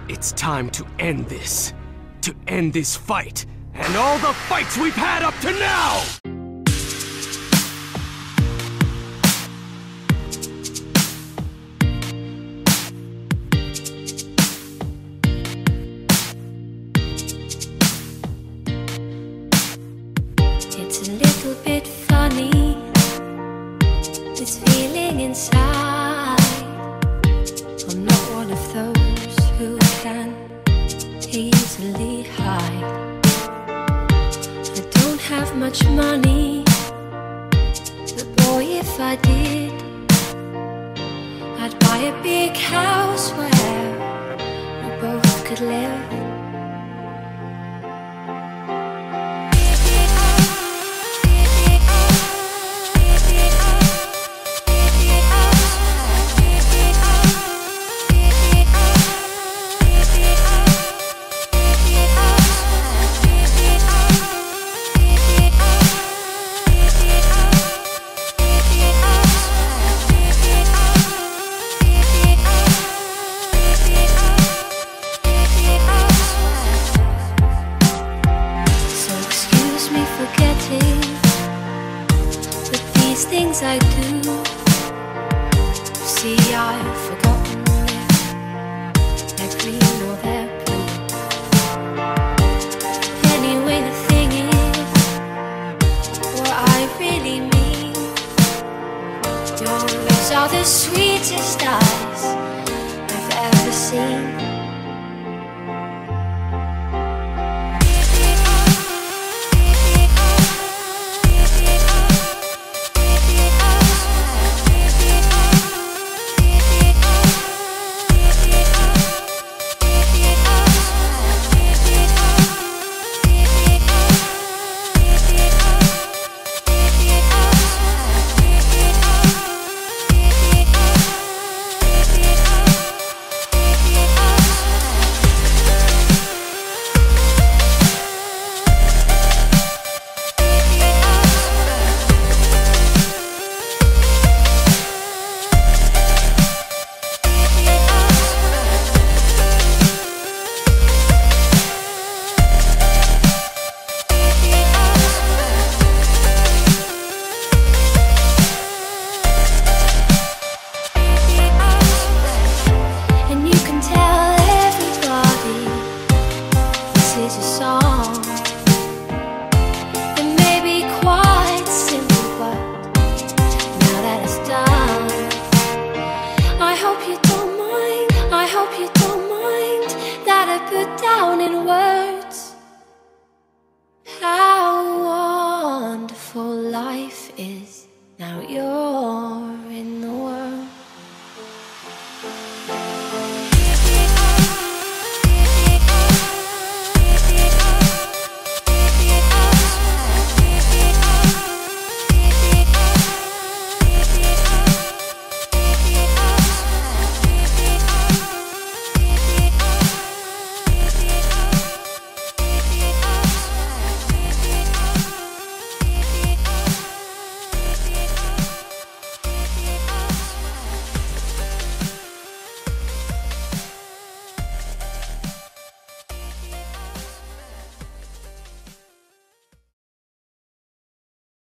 It's time to end this. To end this fight, and all the fights we've had up to now! It's a little bit funny, this feeling inside. I'm not one of those who can easily hide. I don't have much money, but boy, if I did, I'd buy a big house where we both could live.